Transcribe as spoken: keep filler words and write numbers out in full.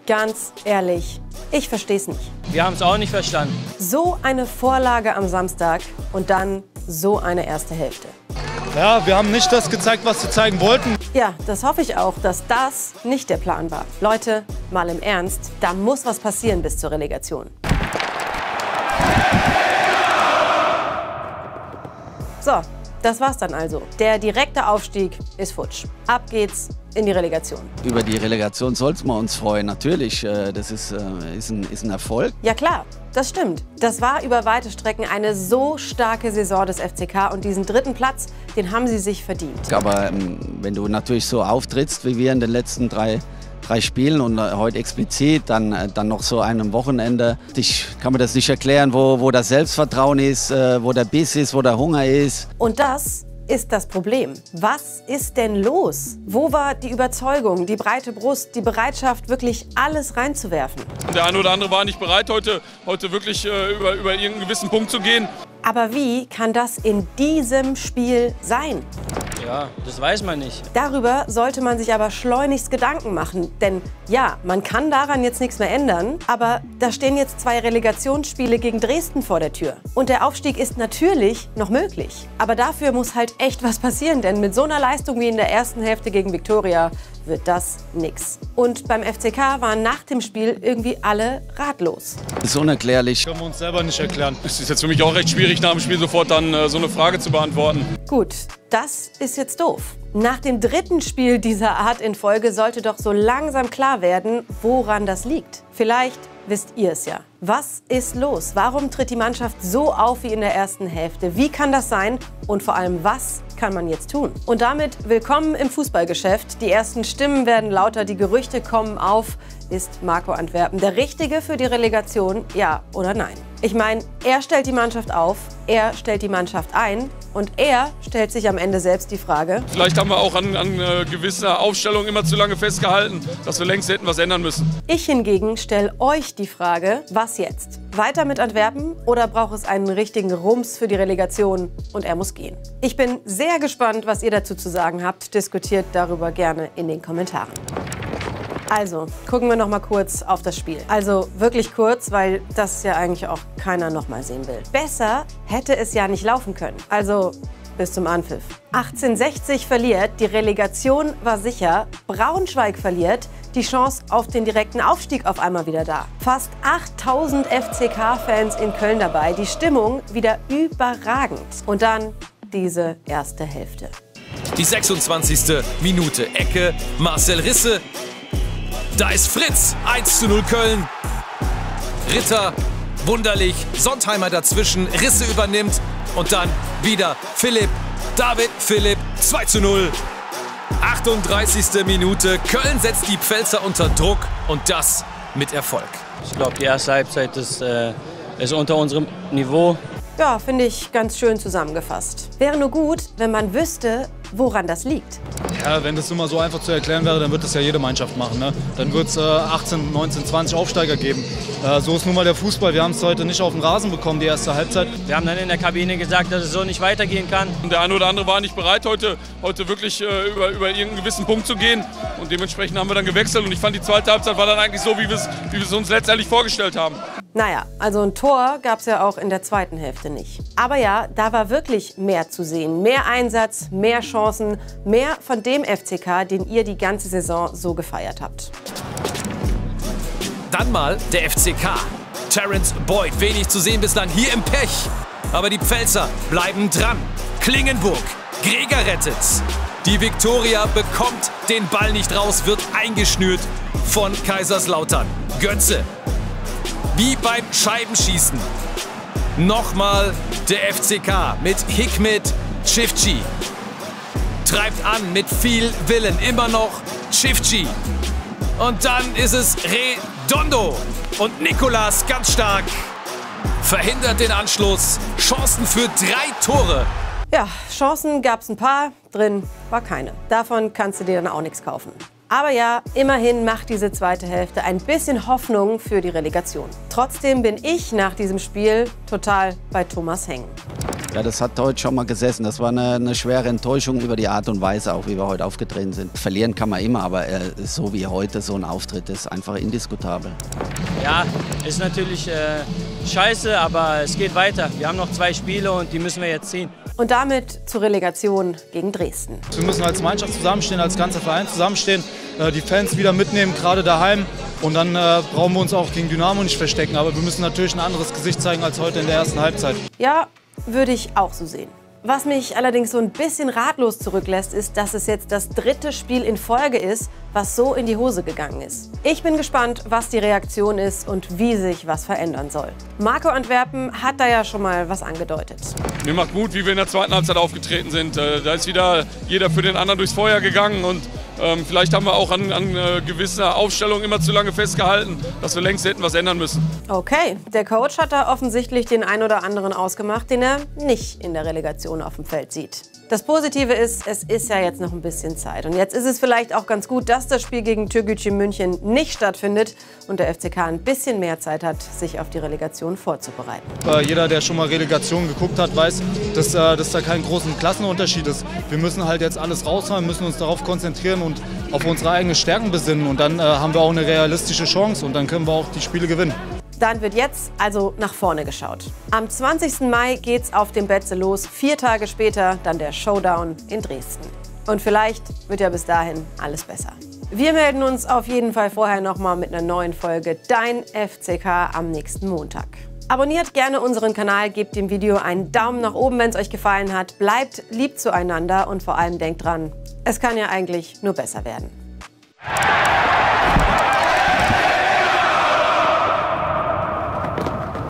ganz ehrlich, ich verstehe es nicht. Wir haben es auch nicht verstanden. So eine Vorlage am Samstag und dann so eine erste Hälfte. Ja, wir haben nicht das gezeigt, was wir zeigen wollten. Ja, das hoffe ich auch, dass das nicht der Plan war. Leute, mal im Ernst, da muss was passieren bis zur Relegation. So, das war's dann also. Der direkte Aufstieg ist futsch. Ab geht's in die Relegation. Über die Relegation sollten wir uns freuen, natürlich. Das ist, ist, ein, ist ein Erfolg. Ja klar, das stimmt. Das war über weite Strecken eine so starke Saison des F C K und diesen dritten Platz, den haben sie sich verdient. Aber ähm, wenn du natürlich so auftrittst, wie wir in den letzten drei, drei Spielen und äh, heute explizit, dann, äh, dann noch so einem Wochenende, ich kann mir das nicht erklären, wo, wo das Selbstvertrauen ist, äh, wo der Biss ist, wo der Hunger ist. Und das ist das Problem. Was ist denn los? Wo war die Überzeugung, die breite Brust, die Bereitschaft, wirklich alles reinzuwerfen? Der eine oder andere war nicht bereit, heute, heute wirklich äh, über, über irgendeinen gewissen Punkt zu gehen. Aber wie kann das in diesem Spiel sein? Ja, das weiß man nicht. Darüber sollte man sich aber schleunigst Gedanken machen. Denn ja, man kann daran jetzt nichts mehr ändern, aber da stehen jetzt zwei Relegationsspiele gegen Dresden vor der Tür. Und der Aufstieg ist natürlich noch möglich. Aber dafür muss halt echt was passieren, denn mit so einer Leistung wie in der ersten Hälfte gegen Viktoria wird das nix. Und beim F C K waren nach dem Spiel irgendwie alle ratlos. Das ist unerklärlich. Können wir uns selber nicht erklären. Es ist jetzt für mich auch recht schwierig, nach dem Spiel sofort dann äh, so eine Frage zu beantworten. Gut, das ist jetzt doof. Nach dem dritten Spiel dieser Art in Folge sollte doch so langsam klar werden, woran das liegt. Vielleicht wisst ihr es ja. Was ist los? Warum tritt die Mannschaft so auf wie in der ersten Hälfte? Wie kann das sein? Und vor allem, was kann man jetzt tun? Und damit willkommen im Fußballgeschäft. Die ersten Stimmen werden lauter, die Gerüchte kommen auf. Ist Marco Antwerpen der Richtige für die Relegation? Ja oder nein? Ich meine, er stellt die Mannschaft auf, er stellt die Mannschaft ein und er stellt sich am Ende selbst die Frage: Vielleicht haben wir auch an, an äh, gewisser Aufstellung immer zu lange festgehalten, dass wir längst hätten was ändern müssen. Ich hingegen stelle euch die Frage, was jetzt? Weiter mit Antwerpen oder braucht es einen richtigen Rums für die Relegation und er muss gehen? Ich bin sehr gespannt, was ihr dazu zu sagen habt. Diskutiert darüber gerne in den Kommentaren. Also, gucken wir noch mal kurz auf das Spiel. Also wirklich kurz, weil das ja eigentlich auch keiner noch mal sehen will. Besser hätte es ja nicht laufen können. Also bis zum Anpfiff. achtzehnhundertsechzig verliert, die Relegation war sicher. Braunschweig verliert, die Chance auf den direkten Aufstieg auf einmal wieder da. Fast achttausend F C K-Fans in Köln dabei, die Stimmung wieder überragend. Und dann diese erste Hälfte. Die sechsundzwanzigste Minute, Ecke, Marcel Risse. Da ist Fritz, eins zu null Köln. Ritter, wunderlich, Sontheimer dazwischen, Risse übernimmt und dann wieder Philipp, David Philipp, zwei zu null. achtunddreißigste Minute, Köln setzt die Pfälzer unter Druck und das mit Erfolg. Ich glaube, die erste Halbzeit ist, äh, ist unter unserem Niveau. Ja, finde ich ganz schön zusammengefasst. Wäre nur gut, wenn man wüsste, woran das liegt. Ja, wenn das immer so einfach zu erklären wäre, dann wird das ja jede Mannschaft machen. Ne? Dann wird es äh, achtzehn, neunzehn, zwanzig Aufsteiger geben. Äh, so ist nun mal der Fußball. Wir haben es heute nicht auf den Rasen bekommen, die erste Halbzeit. Wir haben dann in der Kabine gesagt, dass es so nicht weitergehen kann. Und der eine oder andere war nicht bereit, heute, heute wirklich äh, über, über irgendeinen gewissen Punkt zu gehen. Und dementsprechend haben wir dann gewechselt. Und ich fand, die zweite Halbzeit war dann eigentlich so, wie wir es wie wir es uns letztendlich vorgestellt haben. Naja, also ein Tor gab es ja auch in der zweiten Hälfte nicht. Aber ja, da war wirklich mehr zu sehen. Mehr Einsatz, mehr Chancen, mehr von dem F C K, den ihr die ganze Saison so gefeiert habt. Dann mal der F C K. Terence Boyd, wenig zu sehen bislang hier im Pech. Aber die Pfälzer bleiben dran. Klingenburg, Greger rettet's. Die Viktoria bekommt den Ball nicht raus, wird eingeschnürt von Kaiserslautern. Götze, wie beim Scheibenschießen. Nochmal der F C K mit Hikmet Çiftçi. Treibt an mit viel Willen, immer noch Çiftçi. Und dann ist es Redondo. Und Nicolas ganz stark verhindert den Anschluss. Chancen für drei Tore. Ja, Chancen gab es ein paar, drin war keine. Davon kannst du dir dann auch nichts kaufen. Aber ja, immerhin macht diese zweite Hälfte ein bisschen Hoffnung für die Relegation. Trotzdem bin ich nach diesem Spiel total bei Thomas hängen. Ja, das hat heute schon mal gesessen. Das war eine, eine schwere Enttäuschung über die Art und Weise, auch wie wir heute aufgetreten sind. Verlieren kann man immer, aber äh, so wie heute, so ein Auftritt ist einfach indiskutabel. Ja, ist natürlich äh, scheiße, aber es geht weiter. Wir haben noch zwei Spiele und die müssen wir jetzt ziehen. Und damit zur Relegation gegen Dresden. Wir müssen als Mannschaft zusammenstehen, als ganzer Verein zusammenstehen, äh, die Fans wieder mitnehmen, gerade daheim. Und dann äh, brauchen wir uns auch gegen Dynamo nicht verstecken. Aber wir müssen natürlich ein anderes Gesicht zeigen als heute in der ersten Halbzeit. Ja, würde ich auch so sehen. Was mich allerdings so ein bisschen ratlos zurücklässt, ist, dass es jetzt das dritte Spiel in Folge ist, was so in die Hose gegangen ist. Ich bin gespannt, was die Reaktion ist und wie sich was verändern soll. Marco Antwerpen hat da ja schon mal was angedeutet. Mir macht Mut, wie wir in der zweiten Halbzeit aufgetreten sind. Da ist wieder jeder für den anderen durchs Feuer gegangen und ähm, vielleicht haben wir auch an, an äh, gewisser Aufstellung immer zu lange festgehalten, dass wir längst hätten was ändern müssen. Okay, der Coach hat da offensichtlich den ein oder anderen ausgemacht, den er nicht in der Relegation auf dem Feld sieht. Das Positive ist, es ist ja jetzt noch ein bisschen Zeit. Und jetzt ist es vielleicht auch ganz gut, dass das Spiel gegen Türkgücü München nicht stattfindet und der F C K ein bisschen mehr Zeit hat, sich auf die Relegation vorzubereiten. Äh, jeder, der schon mal Relegation geguckt hat, weiß, dass, äh, dass da kein großen Klassenunterschied ist. Wir müssen halt jetzt alles raushauen, müssen uns darauf konzentrieren und auf unsere eigenen Stärken besinnen. Und dann äh, haben wir auch eine realistische Chance und dann können wir auch die Spiele gewinnen. Dann wird jetzt also nach vorne geschaut. Am zwanzigsten Mai geht's auf dem Betze los. Vier Tage später dann der Showdown in Dresden. Und vielleicht wird ja bis dahin alles besser. Wir melden uns auf jeden Fall vorher nochmal mit einer neuen Folge Dein F C K am nächsten Montag. Abonniert gerne unseren Kanal, gebt dem Video einen Daumen nach oben, wenn es euch gefallen hat. Bleibt lieb zueinander und vor allem denkt dran, es kann ja eigentlich nur besser werden.